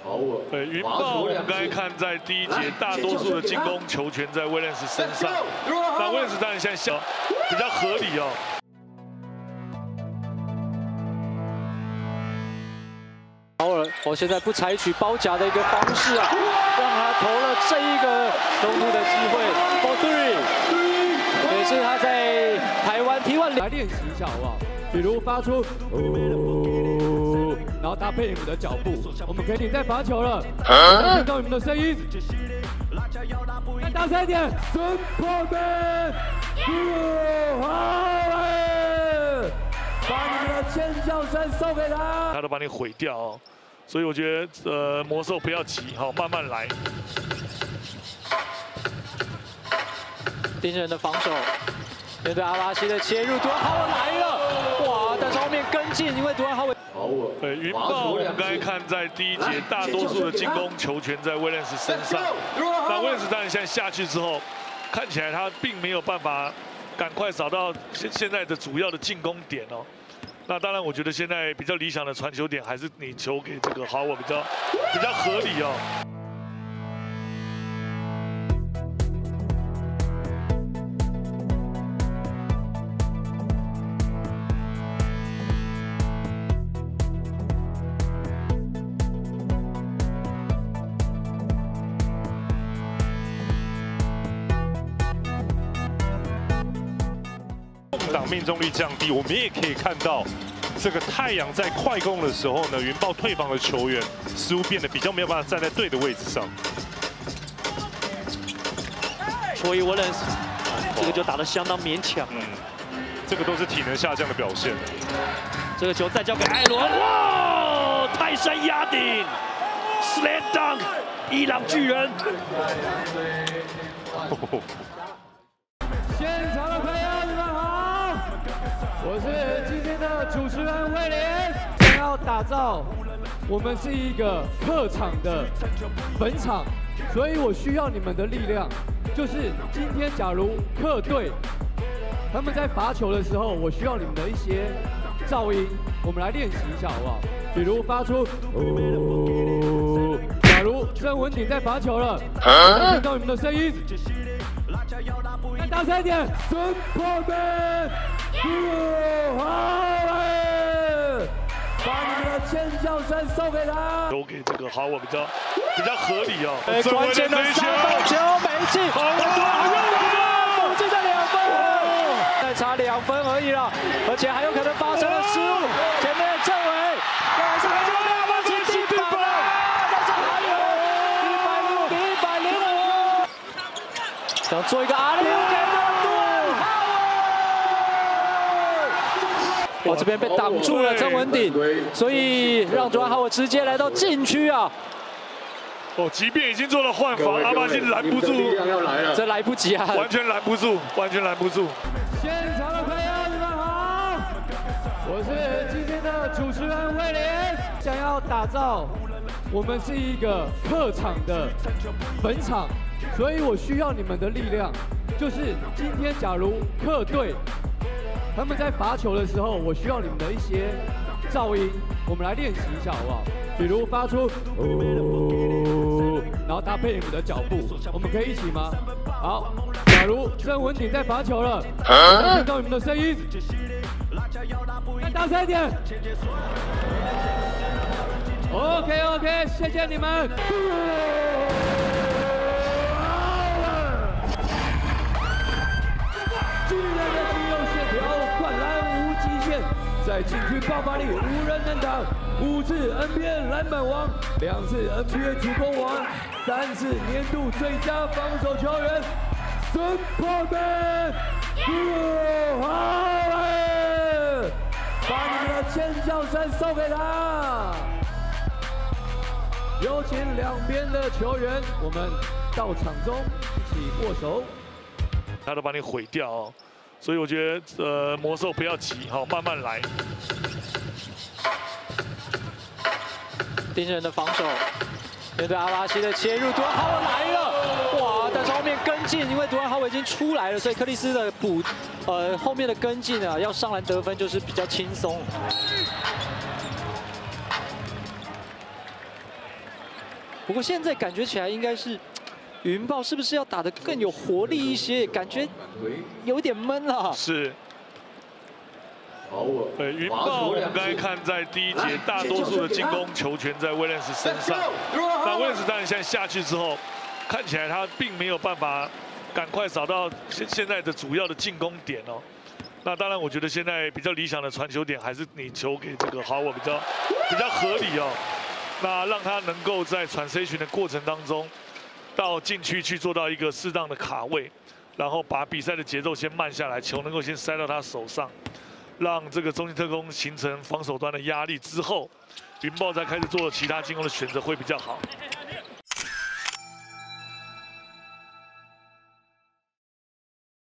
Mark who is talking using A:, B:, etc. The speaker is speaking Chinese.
A: 对，云豹我们刚才看在第一节，大多数的进攻球权在威廉斯身上。那威廉斯当然现在比较合理哦。
B: 豪尔，我现在不采取包夹的一个方式啊，让他投了这一个中路的机会 ，for three， 也是他在台湾 T1 来练习一下好不好？比如发出然后搭配你们的脚步，我们可以在罚球了，听到你们的声音，再大声一点 ，Superman， 把你们的尖叫声送给他，
A: 他都把你毁掉哦。所以我觉得魔兽不要急，好，慢慢来。
B: 盯人的防守，面对阿巴西的切入，杜兰豪来了，哇！但是后面跟进，因为杜兰豪。
A: 对，云豹我们刚才看在第一节，大多数的进攻球权在威廉斯身上。那威廉斯当然现在下去之后，看起来他并没有办法赶快找到现在的主要的进攻点哦。 那当然，我觉得现在比较理想的传球点还是你球给这个豪尔比较合理哦。
C: 挡命中率降低，我们也可以看到，这个太阳在快攻的时候呢，云豹退防的球员似乎变得比较没有办法站在对的位置上。
B: 所以Williams这个就打得相当勉强，
C: 这个都是体能下降的表现。
B: 这个球再交给艾伦，哇！泰山压顶 ，slam dunk， 伊朗巨人。现场的朋友，你们好，我是今天的主持人威廉。想要打造我们是一个客场的本场，所以我需要你们的力量。就是今天，假如客队他们在罚球的时候，我需要你们的一些噪音，我们来练习一下好不好？比如发出假如郑文鼎在罚球了，我听到你们的声音。 再大声一点 ，Superman， 把你们的尖叫声送给他。
A: 球给这个豪尔比较合理哦。
B: 关键的3分球没进，我们就在2分，再差2分而已了，而且还有可能发生了失误。前面郑伟，但是这个2分球进地板了，但是还有105比105，想做一个阿里。 哇，这边被挡住了曾文鼎，所以让杜兰豪直接来到禁区啊！
A: 哦，即便已经做了换防，阿巴西拦不住，
B: 这来不及啊，
A: 完全拦不住，完全拦不住。
B: 现场的朋友，你们好，我是今天的主持人威廉。想要打造我们是一个客场的本场，所以我需要你们的力量。就是今天，假如客队。 他们在罚球的时候，我需要你们的一些噪音，我们来练习一下好不好？比如发出然后搭配你们的脚步，我们可以一起吗？好，假如郑文鼎在罚球了，听到你们的声音，再大声一点。OK， 谢谢你们。巨人的肌肉线条，灌篮无极限，在禁区爆发力无人能挡。5次 NBA 篮板王，2次 NBA 助攻王，3次年度最佳防守球员 ，Superman， 把你们的尖叫声送给他。有请两边的球员，我们到场中一起握手。
A: 他都把你毁掉哦，所以我觉得魔兽不要急，好，慢慢来。
B: 盯人的防守，面对阿巴西的切入，杜兰豪来了，哇！但是后面跟进，因为杜兰豪已经出来了，所以克里斯的后面的跟进啊，要上篮得分就是比较轻松。
D: 不过现在感觉起来应该是云豹是不是要打得更有活力一些？感觉有点闷了。
A: 是。 对，云豹我们刚才看在第一节，大多数的进攻球权在威廉斯身上。那威廉斯当然现在下去之后，看起来他并没有办法赶快找到现在的主要的进攻点哦。那当然，我觉得现在比较理想的传球点还是你球给这个豪尔比较合理哦。那让他能够在transition的过程当中，到禁区去做到一个适当的卡位，然后把比赛的节奏先慢下来，球能够先塞到他手上。 让这个中信特攻形成防守端的压力之后，云豹再开始做其他进攻的选择会比较好。